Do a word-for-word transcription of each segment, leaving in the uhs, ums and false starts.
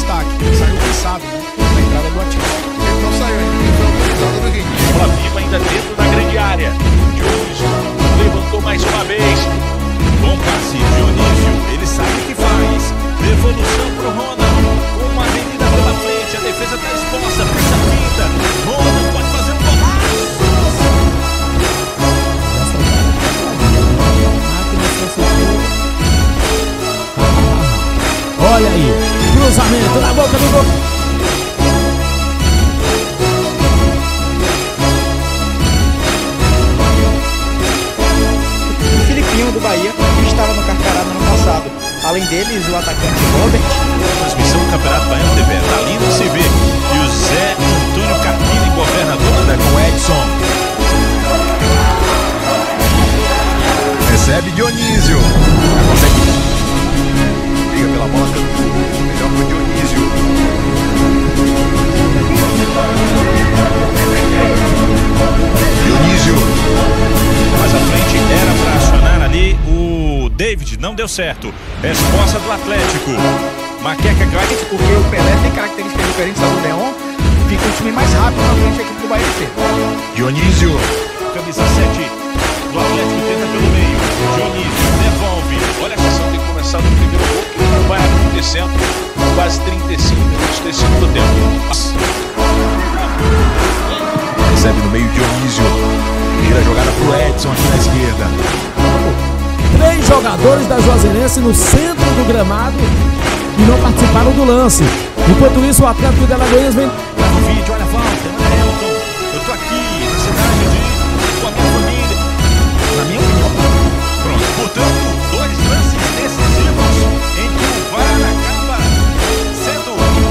destaque. Ele saiu cansado, né? Na entrada do Atlético. Ele não saiu, ele foi autorizado no ringue. Bola viva ainda dentro da grande área. Dionísio levantou mais uma vez. Bom passe, Dionísio. Ele sabe o que faz. Devolução pro Ronald. Com uma avenida pela frente. A defesa está exposta. Pisa pinta. Ronald pode fazer um golaço. Olha aí, cruzamento na boca do gol. O Filipinho do Bahia estava no Carcará no ano passado. Além deles, o atacante Robert. Transmissão do Campeonato Baiano T V. Tá lindo se ver. E o Zé Antônio Carpini, governador da com Edson. Recebe Dionísio. Consegue. Briga pela bola. Melhor pro Dionísio. Dionísio. Mais à frente era para acionar ali o David. Não deu certo. Resposta do Atlético. Maqueca Grande. Porque o Pelé tem características diferentes da do Leão. Fica o time mais rápido na frente da equipe do Bahia inteiro. Dionísio. Camisa sete do Atlético tenta pelo meio. Dionísio devolve. Olha a ação tem que começar no primeiro gol, que não vai acontecendo. Quase trinta e cinco minutos desse segundo tempo. Recebe no meio Dionísio. Vira a jogada pro Edson aqui na esquerda. Três jogadores da Juazeirense no centro do gramado e não participaram do lance. Enquanto isso, o Atlético de Alagoinhas vem. Tá no vídeo, olha a volta. Elton, eu tô aqui na cidade de com a minha família. Na minha opinião. Pronto. Portanto, dois lances decisivos em que o V A R acaba sendo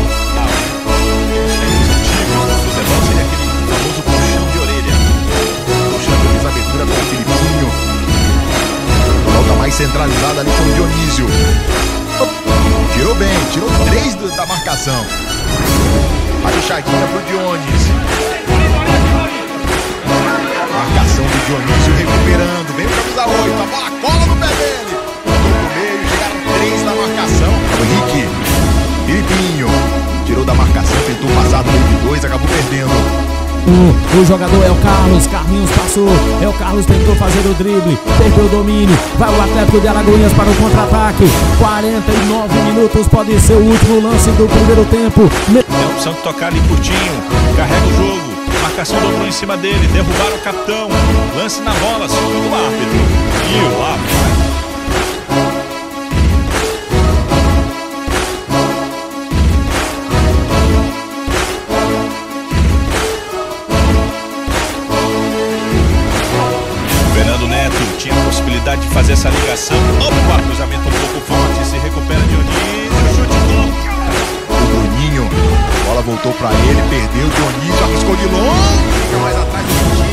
discutível no futebol. Seria aquele famoso puxão de orelha. Puxando a abertura com o Filipinho. Volta mais centralizada ali com o Dionísio. Tirou bem, tirou três do, da marcação. A puxadinha pro Dionísio. Marcação do Dionísio recuperando. Vem o camisa oito, a bola cola no pé dele. No meio, chegaram três na marcação. O Henrique, Filipinho, tirou da marcação, tentou passar no meio de dois, acabou perdendo. O, o jogador é o Carlos, Carlinhos passou, é o Carlos tentou fazer o drible, perdeu o domínio, vai o Atlético de Alagoinhas para o contra-ataque, quarenta e nove minutos, pode ser o último lance do primeiro tempo. É a opção de tocar ali curtinho, carrega o jogo, marcação dobrou em cima dele, derrubaram o capitão, lance na bola, segundo o árbitro, e o árbitro. Tinha a possibilidade de fazer essa ligação. Opa, cruzamento um pouco forte. Se recupera Dionísio. Chute bom. O Bruninho, a bola voltou pra ele, perdeu. Dionísio arriscou de longe. Fica mais atrás do